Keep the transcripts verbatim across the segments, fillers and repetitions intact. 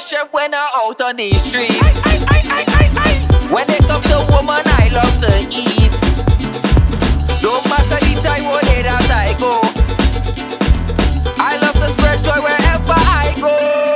chef when I'm out on the streets. When it comes to woman, I love to eat. Don't matter the time or day that I go, I love to spread joy wherever I go.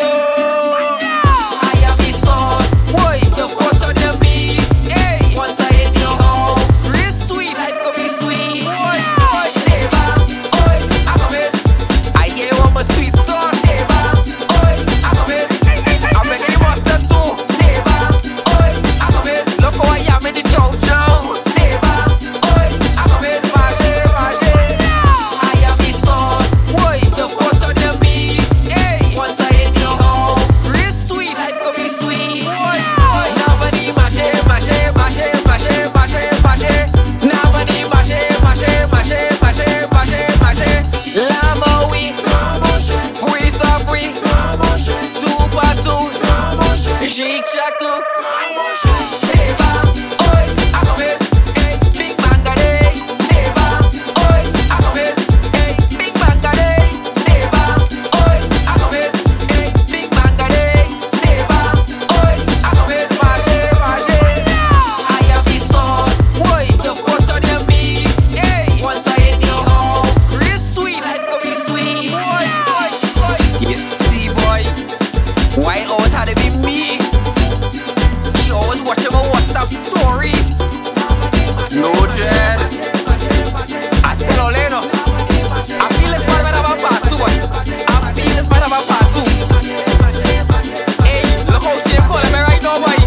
I am the sauce, boy, to put on the meat. Hey, once I in your house, real sweet, life could be sweet. Oi, oi, neighbor, oi, I come in. I hear one more sweet sauce. Neighbor, oi, I come in. I'm making the mustard too. Neighbor, oi, I come in. Look how I am in the chow chow. Neighbor, oi, I come in. Maje, maje. I am the sauce, boy, to put on the meat. Hey, once I in your house, real sweet, life could be sweet. Oi, oi, nobody maje, maje, maje, maje, maje, maje. Nobody maje, maje, maje, maje, maje, maje. Lamo oui, oui sans oui, tout partout, chic chac tout. Neighbor, oi, I come in. Hey, big mangade. Neighbor, oi, I come in. Hey, big mangade. Neighbor, oi, I come in. Hey, big mangade. Neighbor, oi, I come in. Maje, maje. I have the sauce, boy, to put on your meat. Hey, once I in your house, real sweet, life could be sweet. Boy, boy, boy. You see, boy, why always had to be me? She always watching my WhatsApp story. No dread. I tell all you know, I feel this part of my part two, boy. I feel this part of my part two. Hey, look how she calling me right now, boy.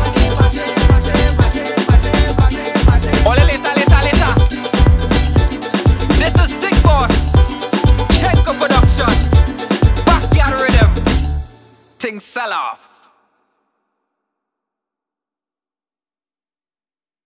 Ole later, later, later. This is Sick Boss. Check up production. Backyard rhythm. Things sell off.